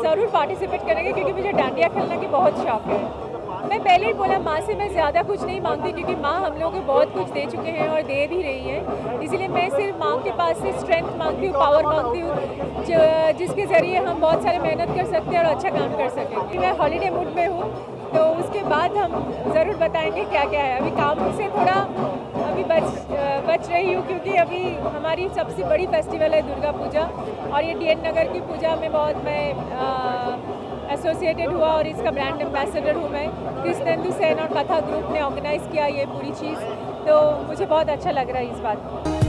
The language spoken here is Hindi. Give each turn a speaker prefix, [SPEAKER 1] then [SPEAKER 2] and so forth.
[SPEAKER 1] ज़रूर पार्टिसिपेट करेंगे क्योंकि मुझे डांडिया खेलने की बहुत शौक है। मैं पहले ही बोला, माँ से मैं ज़्यादा कुछ नहीं मांगती क्योंकि माँ हम लोगों को बहुत कुछ दे चुके हैं और दे भी रही है। इसीलिए मैं सिर्फ माँ के पास से स्ट्रेंथ मांगती हूँ, पावर मांगती हूँ, जिसके ज़रिए हम बहुत सारे मेहनत कर सकते हैं और अच्छा काम कर सकें। मैं हॉलीडे मूड में हूँ, तो उसके बाद हम ज़रूर बताएंगे क्या क्या है। अभी काम से थोड़ा अभी बच रही हूँ क्योंकि अभी हमारी सबसे बड़ी फेस्टिवल है दुर्गा पूजा, और ये DN नगर की पूजा में बहुत मैं एसोसिएटेड हुआ और इसका ब्रांड एम्बेसडर हूँ मैं। कृष्णेंदु सेन और कथा ग्रुप ने ऑर्गेनाइज़ किया ये पूरी चीज़, तो मुझे बहुत अच्छा लग रहा है इस बात।